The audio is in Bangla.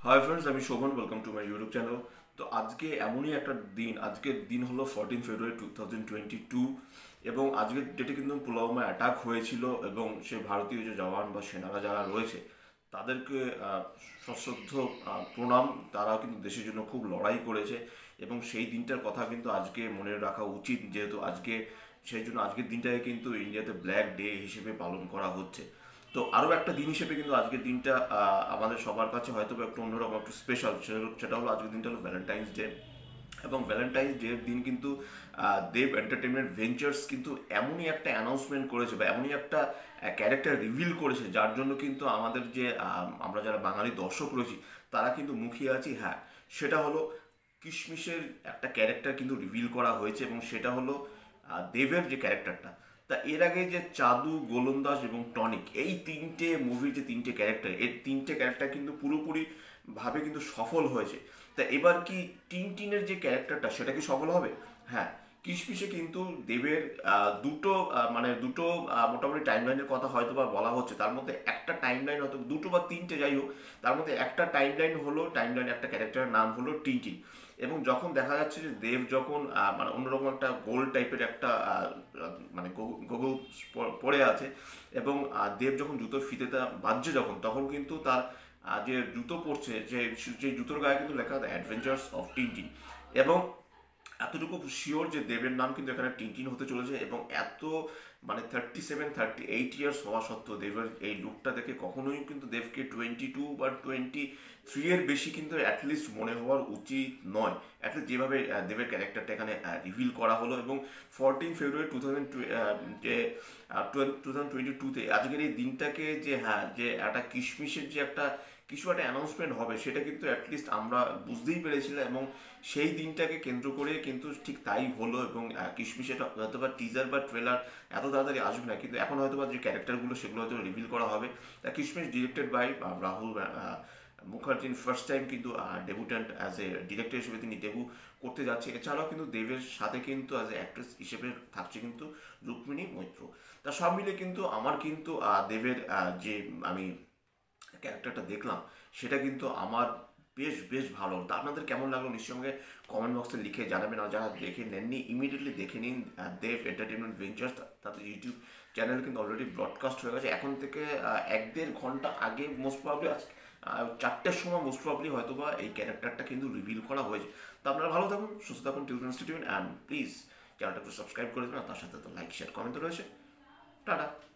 হাই ফ্রেন্ডস, আমি Shovan. Welcome to my YouTube channel. তো আজকে এমনই একটা দিন, আজকের দিন হলো 14 ফেব্রুয়ারি 2022, এবং আজকের ডেটে কিন্তু পুলওয়ামা অ্যাটাক হয়েছিল এবং সে ভারতীয় যে জওয়ান বা সেনারা যারা রয়েছে তাদেরকে সশ্রদ্ধ প্রণাম। তারা কিন্তু দেশের জন্য খুব লড়াই করেছে এবং সেই দিনটার কথা কিন্তু আজকে মনে রাখা উচিত, যেহেতু আজকে সেই জন্য আজকের দিনটাকে কিন্তু ইন্ডিয়াতে ব্ল্যাক ডে হিসেবে পালন করা হচ্ছে। তো আরও একটা দিন হিসেবে কিন্তু আজকের দিনটা আমাদের সবার কাছে হয়তো একটু অন্যরকম, একটু স্পেশাল। সেটা হলো আজকের দিনটা হলো ভ্যালেন্টাইন্স ডে। এবং ভ্যালেন্টাইন্স ডের দিন কিন্তু দেব এন্টারটেনমেন্ট ভেঞ্চার্স কিন্তু এমনই একটা অ্যানাউন্সমেন্ট করেছে বা এমনই একটা ক্যারেক্টার রিভিল করেছে, যার জন্য কিন্তু আমাদের যে আমরা যারা বাঙালি দর্শক রয়েছি তারা কিন্তু মুখিয়ে আছি। হ্যাঁ, সেটা হলো কিশমিশের একটা ক্যারেক্টার কিন্তু রিভিল করা হয়েছে, এবং সেটা হলো দেবের যে ক্যারেক্টারটা। তা এর আগে যে চাদু, গোলন্দাজ এবং টনিক, এই তিনটে মুভির যে তিনটে ক্যারেক্টার, এই তিনটে ক্যারেক্টার কিন্তু পুরোপুরি ভাবে কিন্তু সফল হয়েছে। তা এবার কি টিনটিনের যে ক্যারেক্টারটা সেটা কি সফল হবে? হ্যাঁ, কিশমিশে কিন্তু দেবের দুটো দুটো মোটামুটি টাইমলাইনের কথা হয়তো বা বলা হচ্ছে। তার মধ্যে একটা টাইমলাইন, হয়তো দুটো বা তিনটে, যাই হোক, তার মধ্যে একটা টাইমলাইন একটা ক্যারেক্টারের নাম হলো টিনটিন। এবং যখন দেখা যাচ্ছে যে দেব যখন অন্যরকম একটা গোল টাইপের একটা গোগল পরে আছে, এবং দেব যখন জুতোর ফিতেটা বাজছে যখন, তখন কিন্তু তার যে জুতো পরছে, যে জুতোর গায়ে কিন্তু লেখা দ্য অ্যাডভেঞ্চার্স অফ টিনটিন। এবং এতটুকু শিওর যে দেবের নাম কিন্তু এখানে টিনটিন হতে চলেছে। এবং এত 37-38 ইয়ার্স হওয়া সত্ত্বেও দেবের এই লুকটা দেখে কখনোই কিন্তু দেবকে 22 বা 23 এর বেশি কিন্তু অ্যাটলিস্ট মনে হওয়ার উচিত নয়। অ্যাটলিস্ট যেভাবে দেবের ক্যারেক্টারটা এখানে রিভিল করা হলো। এবং 14 ফেব্রুয়ারি 2022-তে আজকের এই দিনটাকে যে, হ্যাঁ, যে একটা কিশমিশের যে একটা কিছু একটা অ্যানাউন্সমেন্ট হবে, সেটা কিন্তু অ্যাটলিস্ট আমরা বুঝতেই পেরেছিলাম। এবং সেই দিনটাকে কেন্দ্র করে কিন্তু ঠিক তাই হলো। এবং কিশমিশের হয়তো বা টিজার বা ট্রেলার এত তাড়াতাড়ি আসবে না, কিন্তু এখন হয়তো বা যে ক্যারেক্টারগুলো সেগুলো হয়তো রিভিল করা হবে। Kishmish directed by Rahul Mukherjee first time কিন্তু ডেবুট্যান্ট অ্যাজ এ ডিরেক্টর হিসেবে তিনি ডেবু করতে যাচ্ছে। এছাড়াও কিন্তু দেবের সাথে কিন্তু অ্যাজ এ অ্যাক্ট্রেস হিসেবে থাকছে কিন্তু রুক্মিণী মৈত্র। তা সব মিলে কিন্তু আমার কিন্তু দেবের যে আমি ক্যারেক্টারটা দেখলাম, সেটা কিন্তু আমার বেশ বেশ ভালো। তা আপনাদের কেমন লাগলো নিশ্চয়ই আমাকে কমেন্ট বক্সে লিখে জানাবেন। আর যারা দেখে নেননি, ইমিডিয়েটলি দেখে নিন। দেব এন্টারটেনমেন্ট ভেঞ্চার্স, তাদের ইউটিউব চ্যানেল কিন্তু অলরেডি ব্রডকাস্ট হয়ে গেছে। এখন থেকে 1-1.5 ঘন্টা আগে মোস্ট প্রবলি, আজ 4টের সময় মোস্ট প্রবলি হয়তো বা এই ক্যারেক্টারটা কিন্তু রিভিল করা হয়েছে। তো আপনারা ভালো থাকুন, সুস্থ থাকুন, টিউন ইনস্টিটিউট, অ্যান্ড প্লিজ চ্যানেলটা একটু সাবস্ক্রাইব করে দেবেন। আর তার সাথে তো লাইক, শেয়ার, কমেন্ট তো রয়েছে। টাটা।